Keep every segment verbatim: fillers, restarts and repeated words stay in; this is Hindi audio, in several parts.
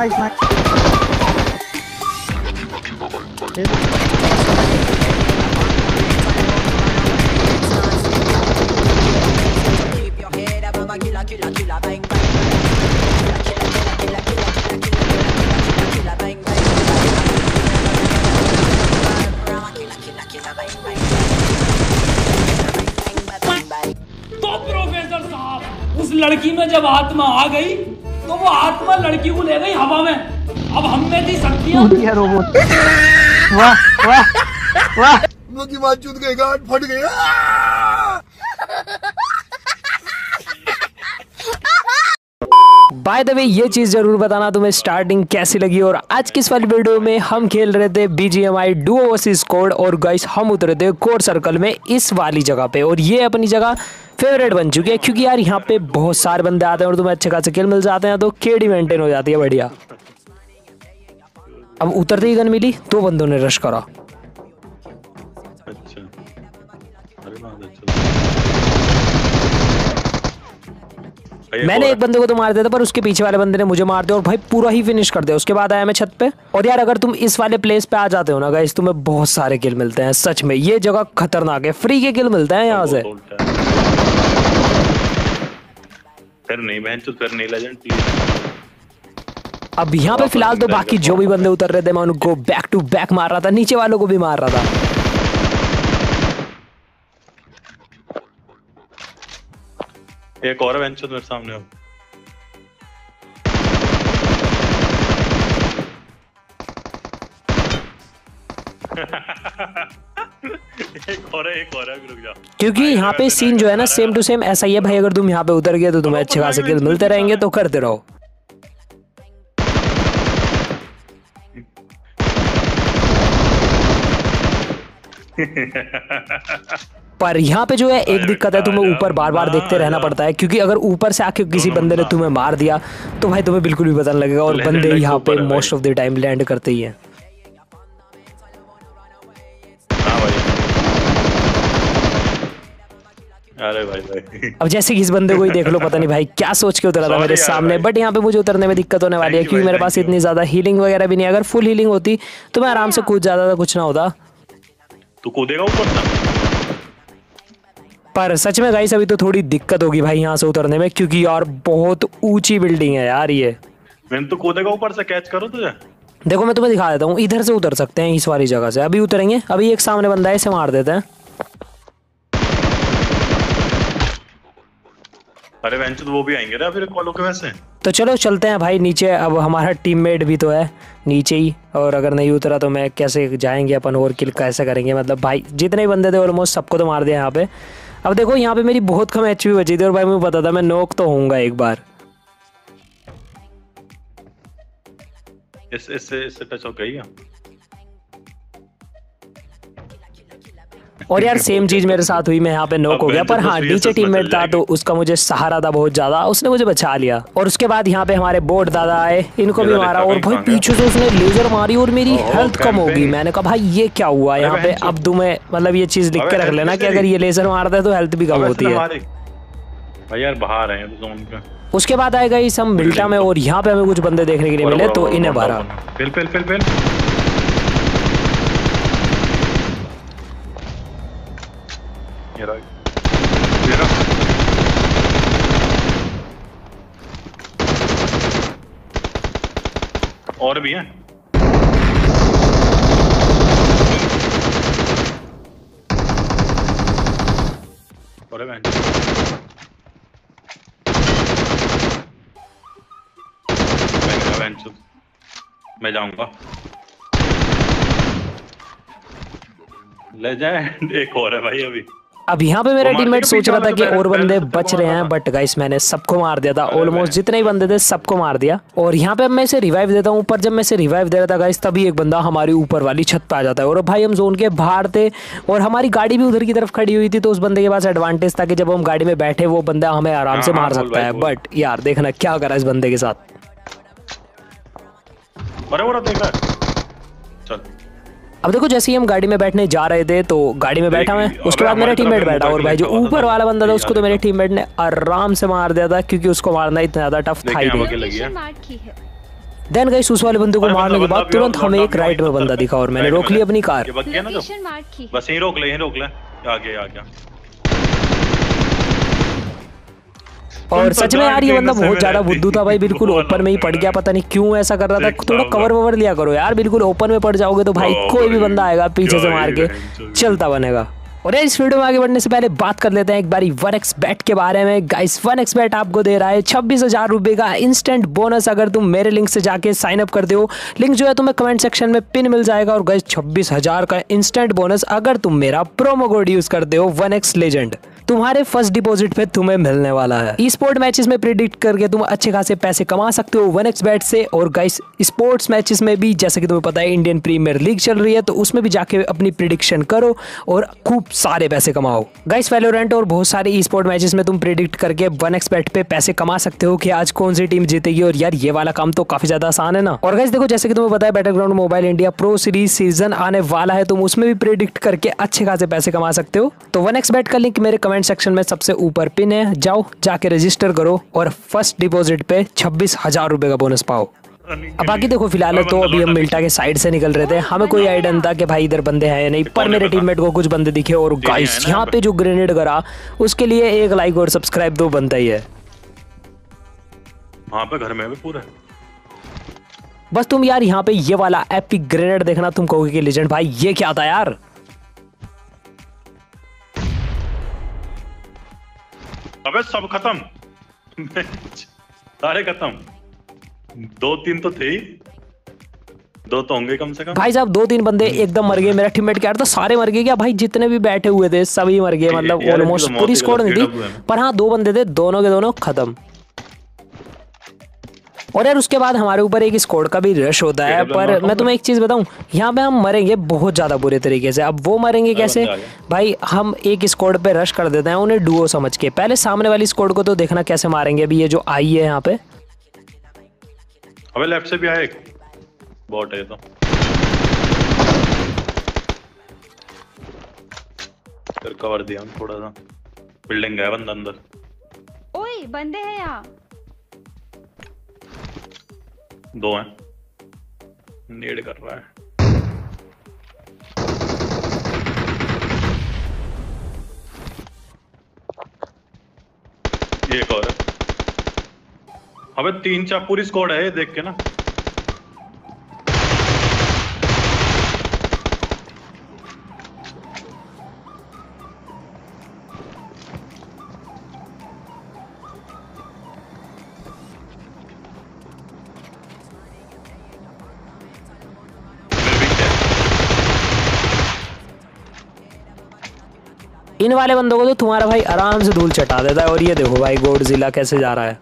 Nice nice. तो प्रोफेसर साहब, उस लड़की में जब आत्मा आ गई तो वो आत्मा लड़की को ले गई हवा में। अब हम में थी शक्तियां। रोबोट। वाह वाह वाह। की बात चूत गई, गांठ फट गई। बाय द वे ये चीज जरूर बताना तुम्हें स्टार्टिंग कैसी लगी। और आज की इस वाली वीडियो में हम खेल रहे थे बीजीएमआई डुओ वर्सेस स्क्वाड और गाइस हम उतरे थे कोर सर्कल में इस वाली जगह पे। और ये अपनी जगह फेवरेट बन चुकी है क्योंकि यार यहाँ पे बहुत सारे बंदे आते हैं और तुम्हें अच्छे खासे किल मिल जाते हैं तो केडी मेंटेन हो जाती है बढ़िया। अब उतरते ही गन मिली, दो बंदों ने रश करा। अच्छा। मैंने एक बंदे को तो मार दिया था पर उसके पीछे वाले बंदे ने मुझे मार दिया और भाई पूरा ही फिनिश कर दिया। उसके बाद आया मैं छत पे। और यार अगर तुम इस वाले प्लेस पे आ जाते हो ना गाइस, तुम्हें बहुत सारे किल मिलते हैं। सच में ये जगह खतरनाक है, फ्री के किल मिलते हैं यहाँ से। फिर नहीं बहन तो फिर नहीं लेजेंड प्लीज। अब यहाँ पे फिलहाल तो बाकी जो भी बंदे उतर रहे थे मैं उनको बैक टू बैक मार रहा था, नीचे वालों को भी मार रहा था। एक और बेंच मेरे सामने हो। एक और है, एक और है, रुक जा। क्योंकि यहाँ पे सीन जो है ना सेम टू सेम ऐसा ही है भाई। अगर तुम यहाँ पे उतर गए तो तुम्हें अच्छे खासे किल मिलते रहेंगे तो करते रहो। पर यहाँ पे जो है एक दिक्कत है, तुम्हें ऊपर बार बार देखते रहना पड़ता है क्योंकि अगर ऊपर से आके किसी बंदे ने तुम्हें मार दिया तो भाई तुम्हें बिल्कुल भी पता नहीं लगेगा। और बंदे यहाँ पे most of the time land करते ही हैं। अरे भाई भाई। अब जैसे कि इस बंदे को ही देख लो, पता नहीं भाई क्या सोच के उतरा था मेरे सामने। बट यहाँ पे मुझे उतरने में दिक्कत होने वाली है क्योंकि मेरे पास इतनी ज्यादा हीलिंग वगैरह भी नहीं है। अगर फुल हीलिंग होती तो मैं आराम से कूद जाता था, कुछ ना होता। तू कूदेगा ऊपर ना? पर सच में गाइस अभी तो थोड़ी दिक्कत होगी भाई यहाँ से उतरने में क्योंकि यार बहुत ऊंची बिल्डिंग है यार ये। मैंने तो कूदेगा ऊपर से, कैच करो तुझे। देखो मैं तुम्हें दिखा देता हूँ, इधर से उतर सकते हैं इस वाली जगह से। अभी उतरेंगे, अभी एक सामने बंदा है, इसे मार देते हैं। अरे वेंच तो वो भी आएंगे ना फिर कॉलों के वैसे। तो चलो चलते हैं भाई नीचे। अब हमारा टीममेट भी तो है नीचे ही, और अगर नहीं उतरा तो मैं कैसे जाएंगे अपन और किल कैसे करेंगे। मतलब भाई जितने भी बंदे थे ऑलमोस्ट सबको तो मार दिया यहाँ पे। अब देखो यहाँ पे मेरी बहुत कम एचपी बची थी और भाई मुझे पता था मैं नॉक तो होऊंगा एक बार। इस इससे इससे टच हो गई। और यार सेम चीज मेरे साथ हुई, मैं यहाँ पे नॉक हो गया। पर हाँ नीचे टीममेट था तो उसका मुझे सहारा था बहुत ज्यादा, उसने मुझे बचा लिया। और उसके बाद यहाँ पे हमारे बोट दादा आए, इनको भी मारा और भाई पीछे से उसने लेजर मारी और मेरी हेल्थ कम हो गई। मैंने कहा भाई ये क्या हुआ यहाँ पे। अब तुम्हें मतलब ये चीज लिख के रख लेना कि अगर ये लेजर मारता है तो हेल्थ भी कम होती है भाई। यार बाहर है जोन पे। उसके बाद आएगा इस हम मिल्टा में और यहाँ पे हमें कुछ बंदे देखने के लिए मिले तो इन्हें मारा। फिल फिल फिल फिल ये रहा, ये रहा। और भी हैं। और है मैं जाऊंगा। ले जाए। एक और है भाई अभी। अब यहाँ पे मेरा टीममेट सोच रहा था कि और बंदे बच रहे हैं बट गाइस मैंने सबको मार दिया था। ऑलमोस्ट जितने ही बंदे थे सबको मार दिया। और यहाँ पे अब मैं इसे रिवाइव देता हूँ। पर जब मैं इसे रिवाइव दे रहा था गाइस तभी एक बंदा हमारी ऊपर वाली छत पे आ जाता है। और भाई हम जोन के बाहर थे और हमारी गाड़ी भी उधर की तरफ खड़ी हुई थी तो उस बंदे के पास एडवांटेज था कि जब हम गाड़ी में बैठे वो बंदा हमें आराम से मार सकता है। बट यार देखना क्या करा इस बंदे के साथ। चल अब देखो जैसे ही हम गाड़ी में बैठने जा रहे थे तो गाड़ी में बैठा मैं, उसके बाद मेरा टीममेट बैठा और भाई जो ऊपर वाला बंदा था उसको तो मेरे टीममेट ने आराम से मार दिया था क्योंकि उसको मारना इतना ज्यादा टफ था ही नहीं। देन गाइस उस वाले बंदे को अरे मारने के बंदा- बाद बंदा तुरंत भी हमें और- एक राइट में बंदा दिखा और मैंने राइट रोक में ली अपनी कार। ये बग गया ना जो, लोकेशन मार्क की। बस यहीं रोक ले, यहीं रोक ले, आ गया आ गया। और तो सच में यार ये जान बंदा के नशे बहुत में ज्यादा रहती। बुद्धू था भाई, बिल्कुल वो ओपन में ही पड़ गया, पता नहीं क्यों ऐसा कर रहा था। देख थोड़ा साहब। कवर ववर लिया करो यार, बिल्कुल ओपन में पड़ जाओगे तो भाई ओ कोई भी भाई, बंदा आएगा पीछे से क्या मार ही के बहन चोद। चलता बनेगा। और यार इस वीडियो में आगे बढ़ने से पहले बात कर लेते हैं एक बारी वन एक्स बेट के बारे में। गाइस वन एक्स बेट आपको दे रहा है छब्बीस हजार रुपए का इंस्टेंट बोनस अगर तुम मेरे लिंक से जाके साइन अप करते हो। लिंक जो है तुम्हें कमेंट सेक्शन में पिन मिल जाएगा। और गाइस छब्बीस हजार का इंस्टेंट बोनस अगर तुम मेरा प्रोमो कोड यूज करते हो वन एक्स लेजेंड, तुम्हारे फर्स्ट डिपॉजिट पे तुम्हें मिलने वाला है। ई स्पोर्ट मैचेस में प्रिडिक्ट करके तुम अच्छे खासे पैसे कमा सकते हो वन एक्स बेट से। और गाइस स्पोर्ट्स मैचेस में भी जैसे कि तुम्हें पता है इंडियन प्रीमियर लीग चल रही है, तो उसमें भी जाके अपनी प्रिडिक्शन करो और खूब सारे पैसे कमाओ। गाइस वैलोरेंट और बहुत सारे ई स्पोर्ट मैचेस में तुम प्रिडिक्ट करके वन एक्स बेट पे पैसे कमा सकते हो कि आज कौन सी टीम जीतेगी। और यार ये वाला काम तो काफी ज्यादा आसान है ना। और गाइस देखो जैसे कि तुम्हें पता है Battleground Mobile India Pro Series season आने वाला है, तुम उसमें भी प्रिडिक्ट करके अच्छे खासे पैसे कमा सकते हो। तो वन एक्स बेट का लिंक मेरे कमेंट सेक्शन में सबसे ऊपर पिन है, जाओ जाके रजिस्टर करो और फर्स्ट डिपॉजिट पे छब्बीस हजार रुपए का बोनस पाओ। अब बाकी देखो फिलहाल तो अभी हम मिल्टा के साइड से निकल रहे थे, हमें कोई आइडिया नहीं था कि भाई इधर बंदे हैं या नहीं, पर मेरे टीममेट को कुछ बंदे दिखे। और गाइस यहाँ पे जो ग्रेनेड करा उसके लिए एक लाइक और सब्सक्राइब दो बनता ही है। वहाँ पे घर में भी पूरा बस तुम यार यहाँ पे ये वाला एपिक ग्रेनेड देखना, तुम कहोगे कि लेजेंड भाई ये क्या था यार। अबे सब खत्म सारे खत्म। दो तीन तो थे ही, दो तो होंगे कम से कम। भाई साहब दो तीन बंदे एकदम मर गए। मेरा टीममेट क्या था, सारे मर गए क्या भाई, जितने भी बैठे हुए थे सभी मर गए, मतलब यार, ऑलमोस्ट इसकी तो पूरी मौत ही स्क्वाड नहीं गलत थी, है। पर हाँ दो बंदे थे, दोनों के दोनों खत्म। और यार उसके बाद हमारे ऊपर एक स्क्वाड का भी रश होता है। पर मैं तुम्हें एक चीज बताऊं, यहाँ पे हम मरेंगे बहुत ज्यादा बुरे तरीके से। अब वो मरेंगे कैसे भाई, हम एक स्क्वाड पे रश कर देते हैं उन्हें डुओ समझ के। पहले सामने वाली स्क्वाड को तो देखना कैसे मारेंगे। अभी ये जो आई है यहाँ पे, अबे लेफ्ट से भी आया एक बॉट है ये तो। फिर कवर दिया हम थोड़ा सा, बिल्डिंग गया बंदा अंदर। ओए बंदे हैं यहाँ। दो हैं, नेड कर रहा है। ये एक और है। अबे तीन चार पूरी स्क्वाड है ये, देख के ना। इन वाले बंदों को तो तुम्हारा भाई आराम से धूल चटा देता है। और ये देखो भाई गॉडजिला कैसे जा रहा है।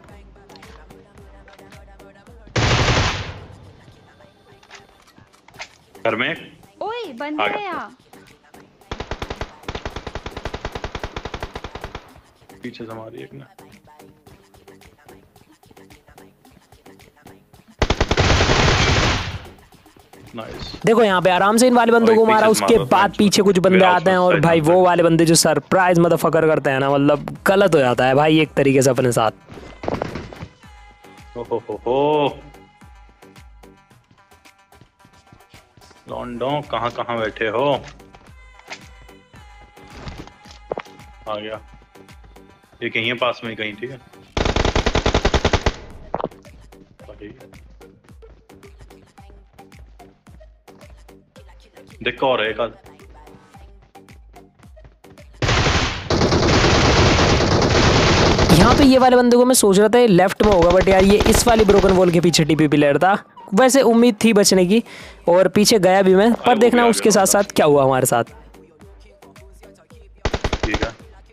घर में ओए बंदे हैं यहाँ। पीछे से मारी एक ने। नाइस। देखो यहाँ पे आराम से इन वाले बंदों और को एक मारा, पीछे से उसके मारो, बाद फ्रेंच पीछे कुछ बंदे मेरा आते हैं। और साइड भाई में वो फ्रेंच। वाले बंदे जो सरप्राइज मदरफकर करते हैं ना, मतलब गलत हो जाता है भाई एक तरीके से अपने साथ। ओ हो हो हो। लॉन्डो कहाँ कहाँ बैठे हो। आ गया ये, कहीं है पास में ही कहीं। ठीक है भाई। देखो और है एक आध। यहाँ पे ये वाले बंदे को मैं सोच रहा था ये लेफ्ट में होगा, बट यार ये इस वाली ब्रोकन वॉल के पीछे टीपी प्लेयर था। वैसे उम्मीद थी बचने की और पीछे गया भी मैं, पर देखना उसके साथ साथ क्या हुआ हमारे साथ। ठीक है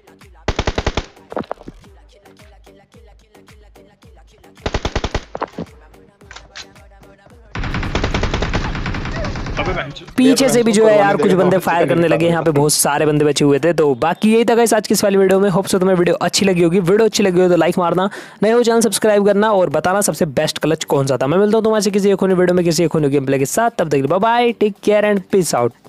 पीछे से भी जो है यार कुछ बंदे फायर करने लगे। यहाँ पे बहुत सारे बंदे बचे हुए थे। तो बाकी यही था गाइस आज की इस वाली वीडियो में। होप सो तुम्हें वीडियो अच्छी लगी होगी। वीडियो अच्छी लगी हो तो लाइक मारना, नए हो चैनल सब्सक्राइब करना और बताना सबसे बेस्ट क्लच कौन सा था। मैं मिलता हूँ तुम्हारे किसी एक वीडियो में किसी एक गेम प्ले के साथ। तब तक bye bye, take care and peace out.